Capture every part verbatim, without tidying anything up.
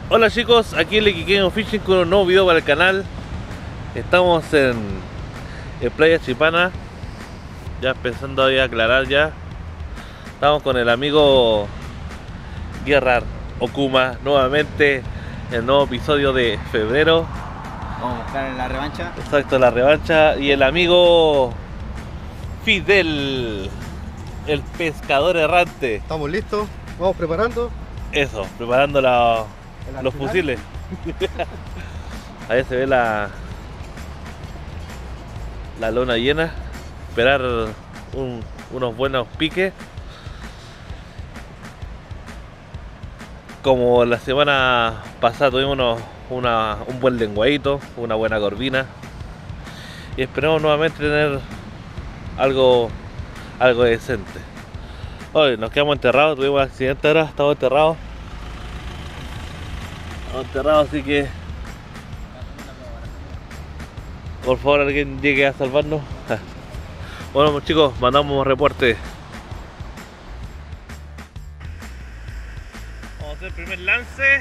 Hola chicos, aquí el Iquiqueño Fishing con un nuevo video para el canal. Estamos en, en Playa Chipana, ya pensando a aclarar ya. Estamos con el amigo Gerard Okuma nuevamente en el nuevo episodio de febrero. Vamos a buscar la revancha. Exacto, la revancha. Y el amigo Fidel, el pescador errante. Estamos listos, vamos preparando. Eso, preparando la, El los arsenal. fusiles. Ahí se ve la la lona llena. Esperar un- unos buenos piques. Como la semana pasada tuvimos unos- una, un buen lenguadito, una buena corvina. Y esperamos nuevamente tener algo, algo decente. Hoy nos quedamos enterrados, tuvimos un accidente ahora, estamos enterrados. Estamos enterrados, así que por favor alguien llegue a salvarnos. Bueno pues, chicos, mandamos reporte. Vamos a hacer el primer lance.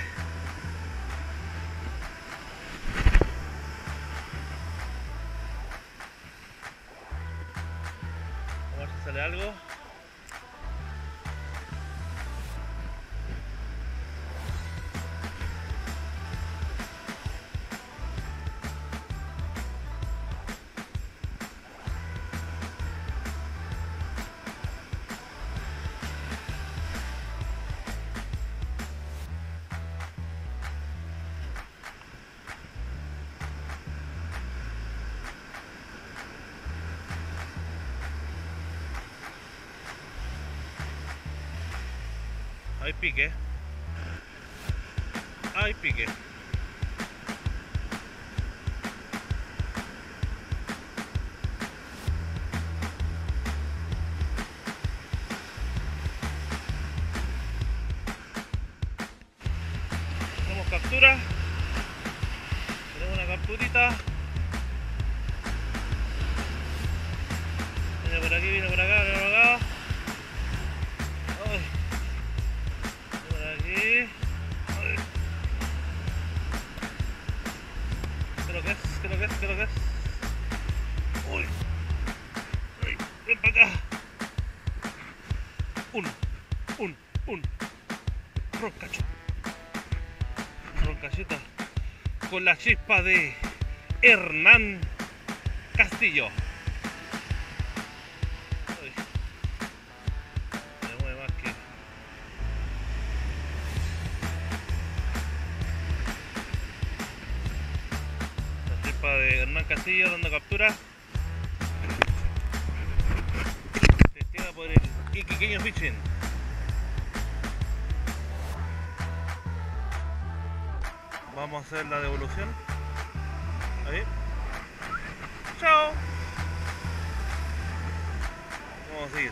Vamos a ver si sale algo. Hay pique. Hay pique. Tenemos captura. Tenemos una capturita. Viene por aquí, viene por acá, viene por acá. Ay. Por aquí. Ay. ¿Qué lo que es? ¿Qué lo que es? ¿Qué lo que es? Uy. Ay. Ven para acá. Un, un, un. Roncacho. Roncachita. Con la chispa de Hernán Castillo. Ay. Me mueve más que. La chispa de Hernán Castillo dando captura. Testeada por el Iquiqueño Fishing. Vamos a hacer la devolución. Ahí. Chao. Vamos a seguir.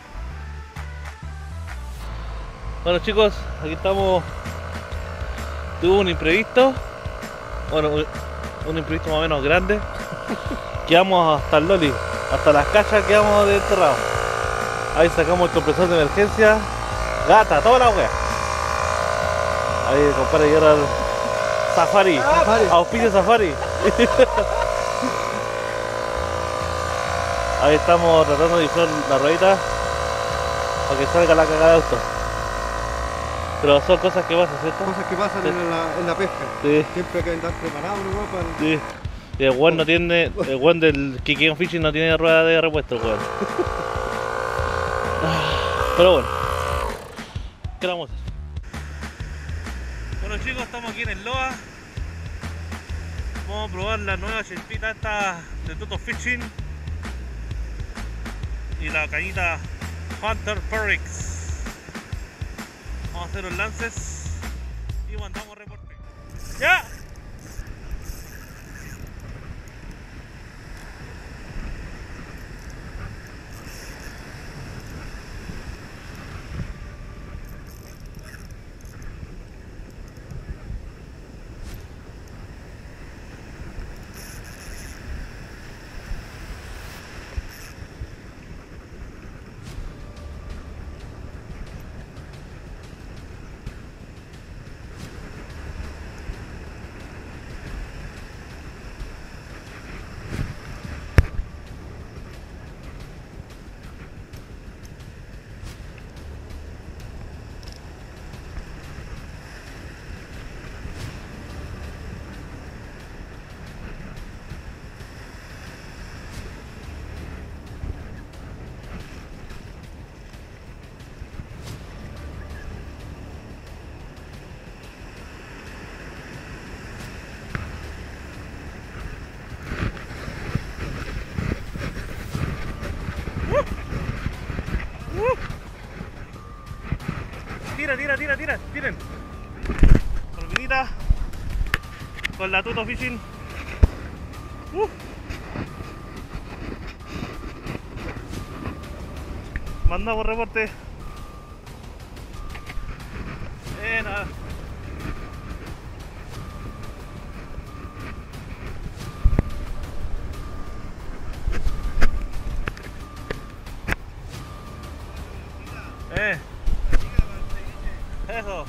Bueno chicos, aquí estamos. Tuvo un imprevisto. Bueno, un, un imprevisto más o menos grande. Quedamos hasta el Loli, hasta las cachas quedamos de enterrados. Ahí sacamos el compresor de emergencia. Gata, toda la wea. Ahí compadre y ahora Safari, Safari. auspicio Safari. Ahí estamos tratando de inflar la ruedita para que salga la cagada de auto. Pero son cosas que pasan, ¿cierto? Cosas que pasan Sí. en, la, en la pesca. Sí, Siempre hay que andar preparado, ¿no? Para... sí. Y el weón no tiene, el weón del Iquiqueño Fishing no tiene rueda de repuesto, weón. Pero bueno, ¿qué vamos a hacer? Bueno chicos, estamos aquí en el Loa. Vamos a probar la nueva chispita esta de Toto Fishing y la cañita Hunter Perrix. Vamos a hacer los lances y mandamos reporte. ¡Ya! tira, tira, tira, tiren. Corvinita. Con la Tuto Fishing. Uh. Mandamos reporte. Eh, nada. Eh. Eso.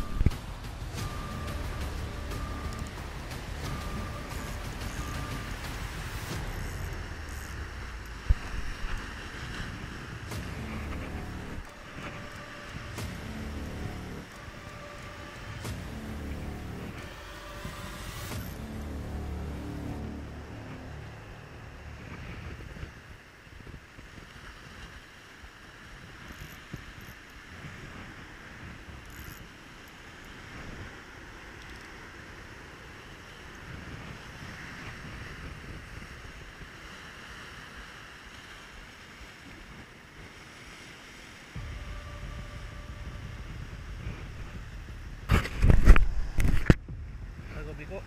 Algo picó.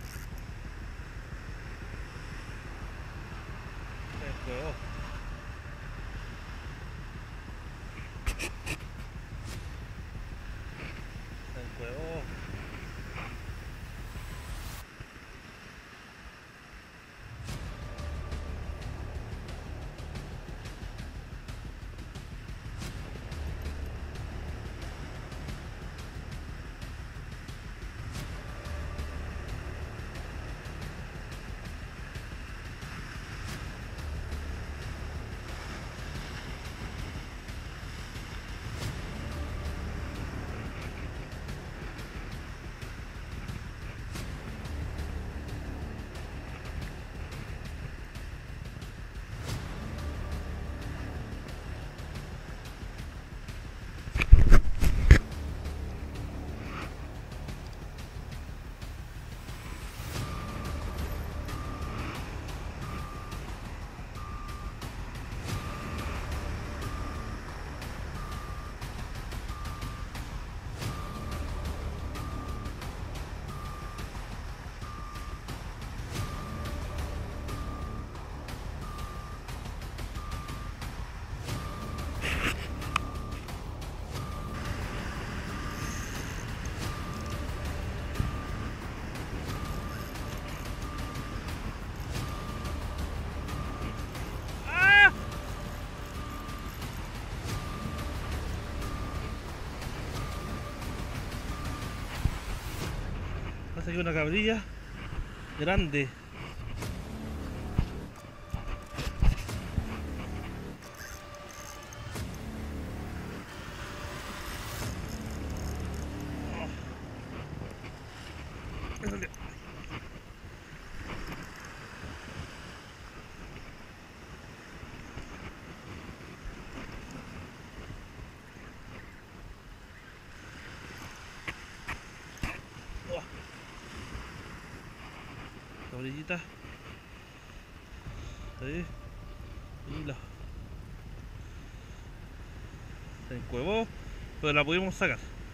Se descuevó. Se descuevó. Pasa que una cabrilla grande. Cabrillita. Ahí. Y la. Se encuevó, pero la pudimos sacar.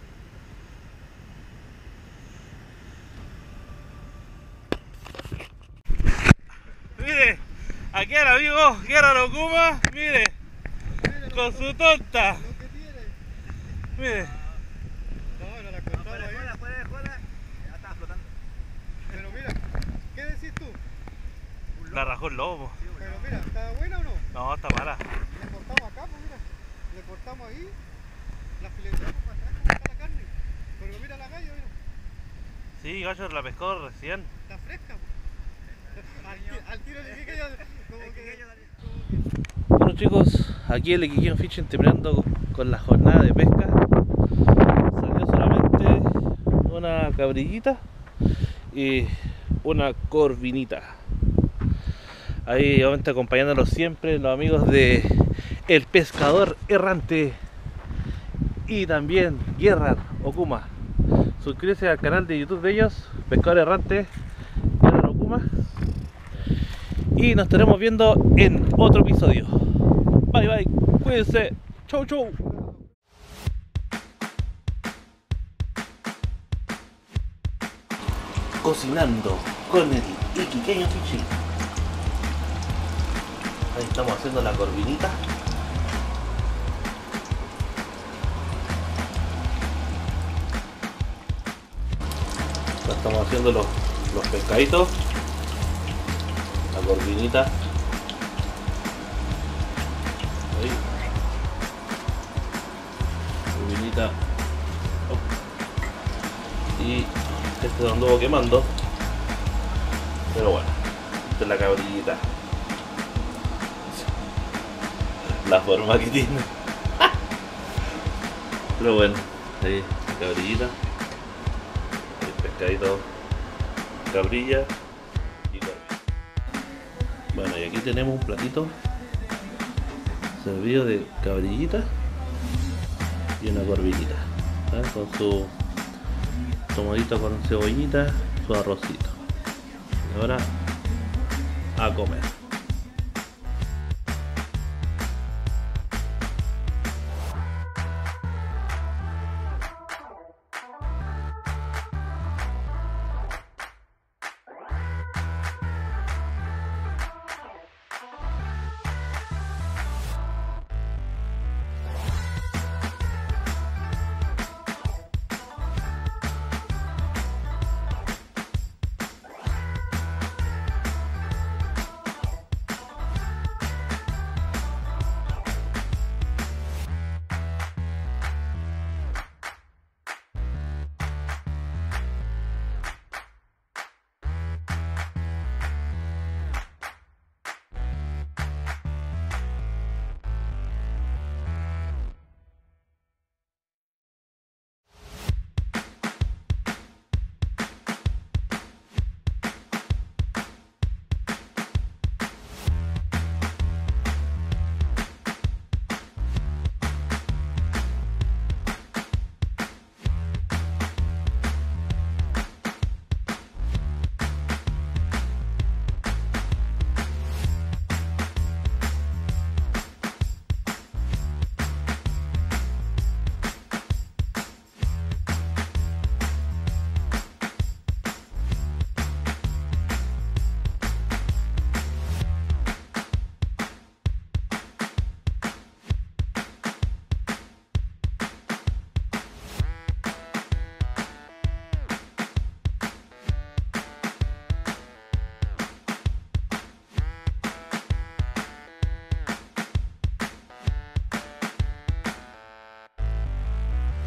Mire, aquí el amigo Guerra Okuma, mire, con su tonta. Lo que tiene. Mire. No, no la contaba ahí. Fuera, fuera de joda, ya estaba flotando. Pero mira, ¿qué decís tú? La rajó el lobo. Pero mira, ¿está buena o no? No, está mala. Le cortamos acá, pues mira. Le cortamos ahí, la fileteamos para atrás como está la carne. Pero mira la galla, mira. Sí, gallo la pescó recién. Está fresca, pues. Al, ti- al tiro le dije yo, como que... Bueno chicos, aquí el Iquiquén Fishing terminando con la jornada de pesca. Salió solamente una cabrillita y una corvinita. Ahí obviamente acompañándonos siempre los amigos de El Pescador Errante y también Guerra Okuma. Suscríbete al canal de YouTube de ellos, Pescador Errante, Guerra Okuma. Y nos estaremos viendo en otro episodio. Bye bye, cuídense, chau chau. cocinando con el iquiqueño fichi. Ahí estamos haciendo la corvinita. Ya estamos haciendo los, los pescaditos. La corvinita. Ahí. Corvinita. Oh. Y este lo anduvo quemando. Pero bueno, esta es la cabrillita. La forma que tiene. Pero bueno, ahí la cabrillita. El pescadito, cabrilla y corvina. Bueno, y aquí tenemos un platito servido de cabrillita y una corvinita, ¿sabes? Con su tomadito con cebollita, su arrocito. Y ahora a comer.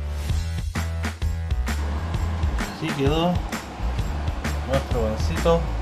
Así quedó nuestro pancito